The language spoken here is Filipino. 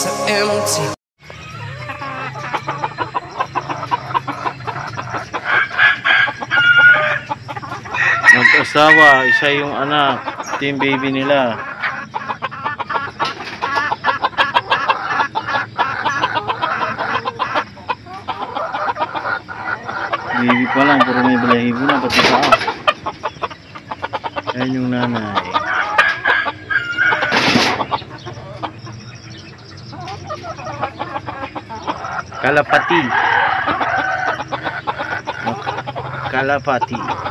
so empty. Mag-asawa, isa yung anak, ito yung baby nila. Baby pa lang, puro may balahibo na, pati paa. Ayan yung nanay. Kalapati. Kalapati.